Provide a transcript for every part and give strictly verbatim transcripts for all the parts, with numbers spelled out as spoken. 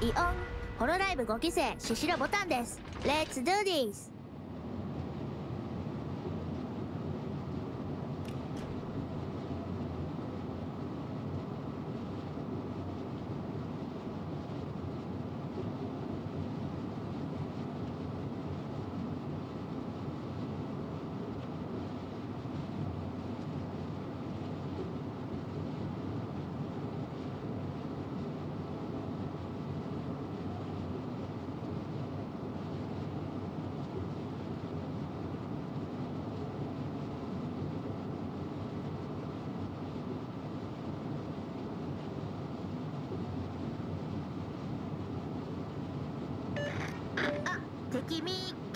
イオンホロライブごきせいシシロボタンです。 Let's do this。 敵見っけ。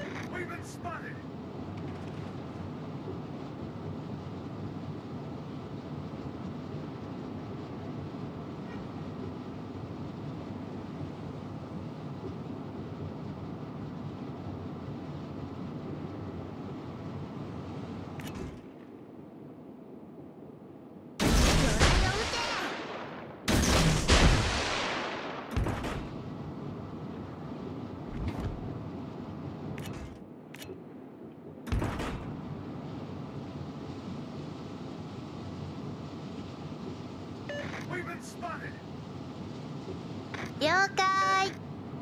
了解。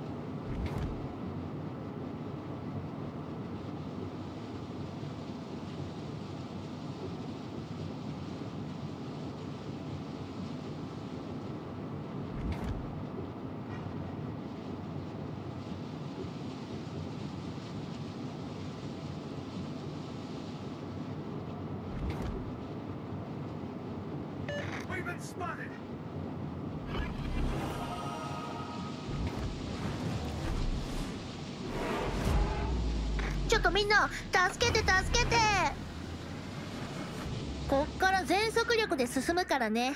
ちょっとみんな助けて助けて。こっから全速力で進むからね。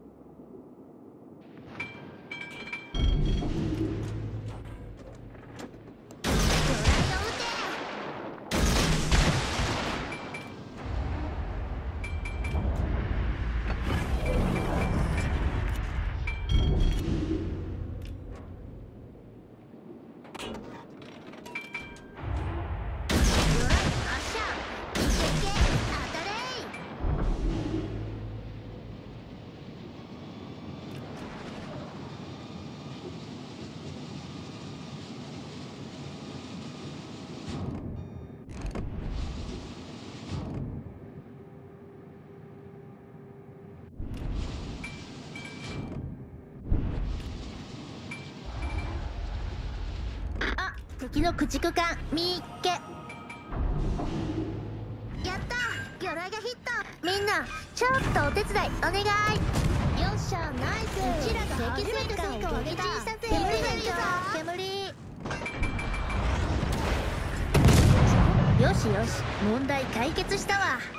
敵の駆逐艦見っけ。やった魚雷がヒット。みんなちょっとお手伝いお願い。よっしゃナイス。うちらが初めて戦果を上げた。煙がいるぞ煙。よしよし問題解決したわ。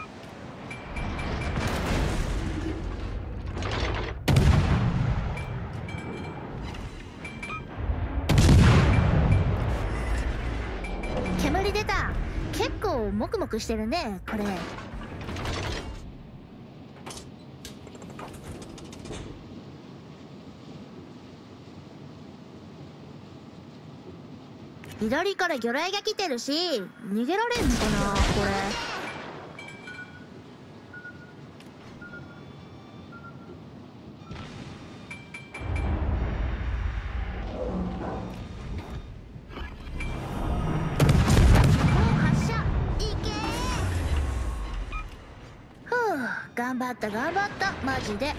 煙出た。結構モクモクしてるねこれ。左から魚雷が来てるし逃げられんのかなこれ。頑張った頑張ったマジで。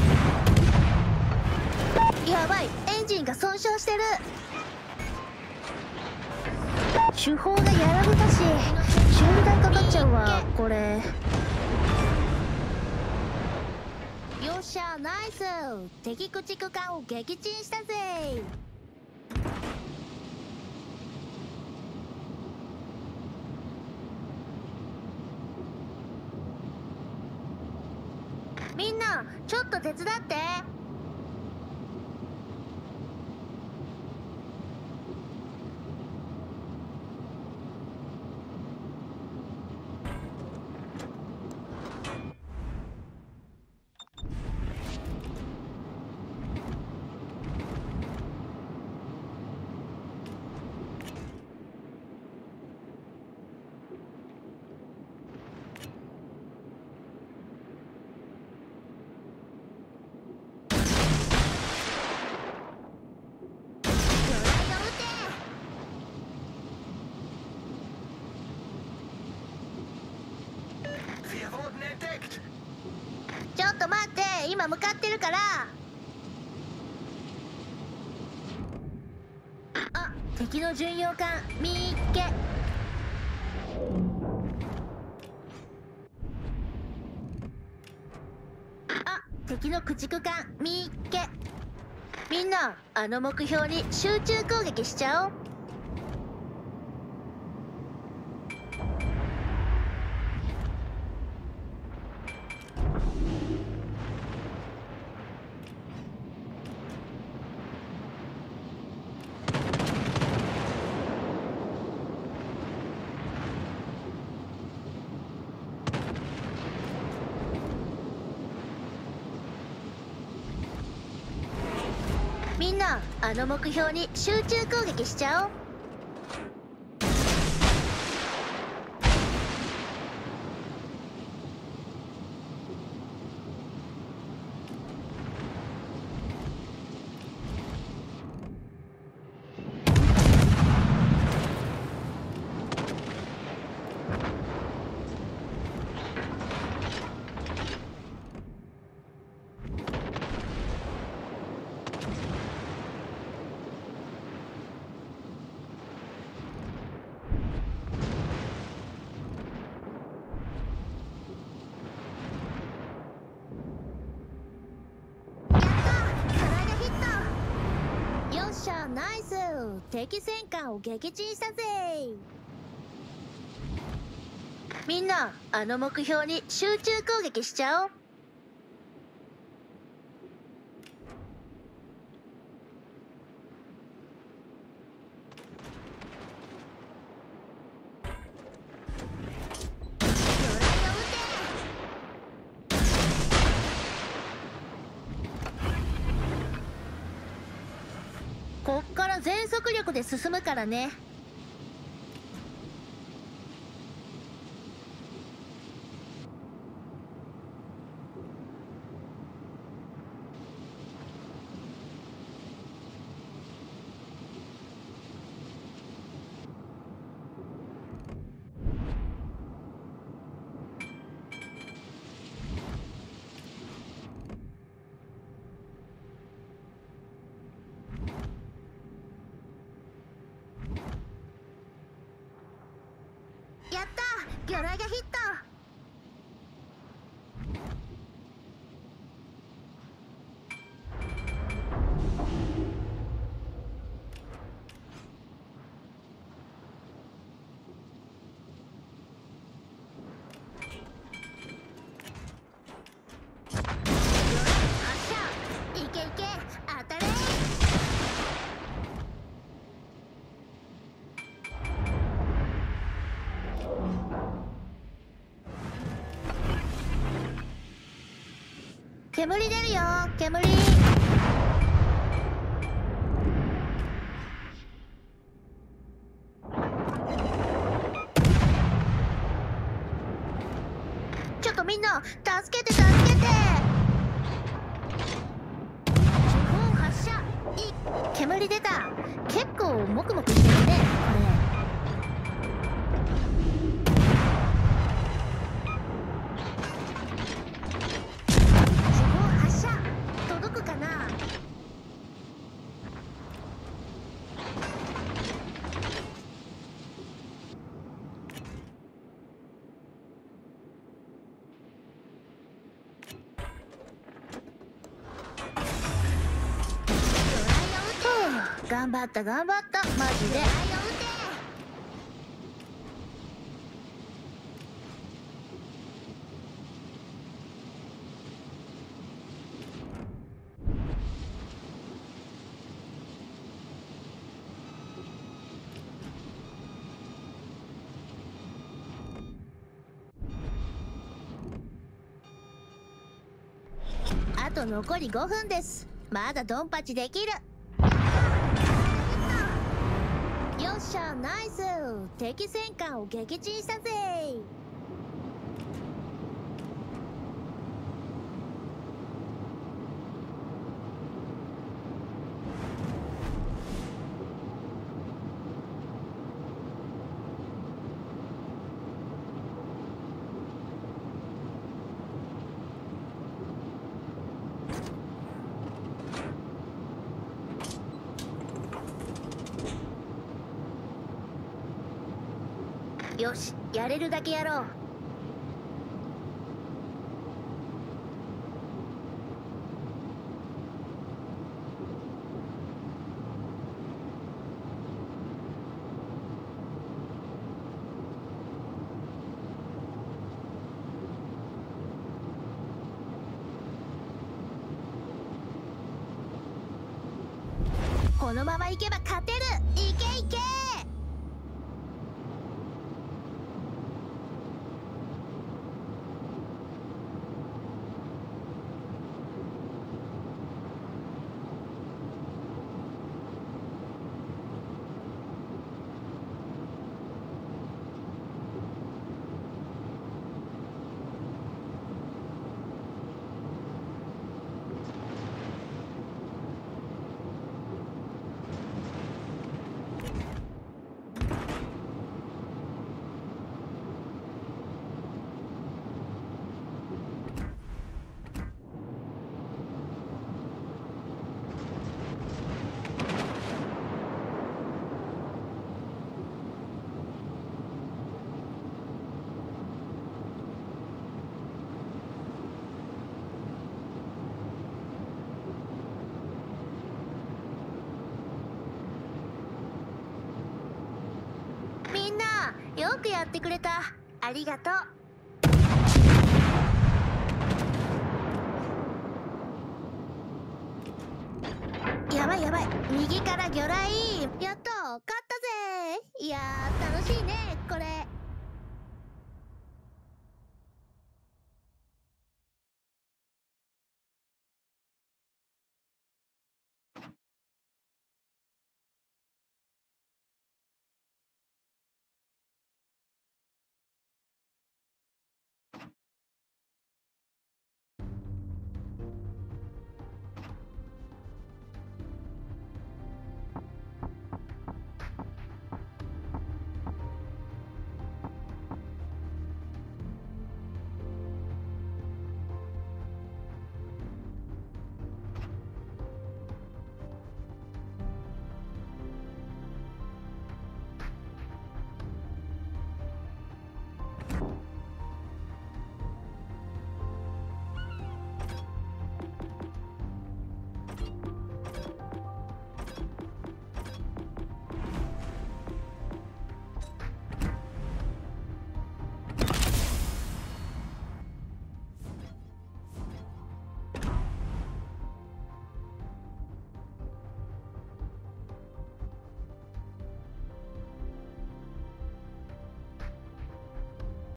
やばいエンジンが損傷してる。手法がやられたし修理代かかっちゃうわこれ。よっしゃナイス。敵駆逐艦を撃沈したぜ。みんなちょっと手伝って。 ちょっと待って、今向かってるから。あ、敵の巡洋艦見っけ。あ、敵の駆逐艦見っけ。みんなあの目標に集中攻撃しちゃおう。みんなあの目標に集中攻撃しちゃおう。ナイス、敵戦艦を撃沈したぜ。みんなあの目標に集中攻撃しちゃおう。こっから全速力で進むからね。やった、魚雷がヒット。いけいけ、当たれ。煙出るよ、煙。ちょっとみんな助けて助けて。主砲発射。い煙出た。結構モクモクしてるねこれ。頑張った頑張ったマジで。あと残りごふんです。まだドンパチできる。よっしゃ、ナイス、敵戦艦を撃沈したぜ。 よし、やれるだけやろう。このままいけば勝てる。いけいけ。みんなよくやってくれた。ありがとう。やばいやばい、右から魚雷。やった、勝ったぜ。いやー楽しいねこれ。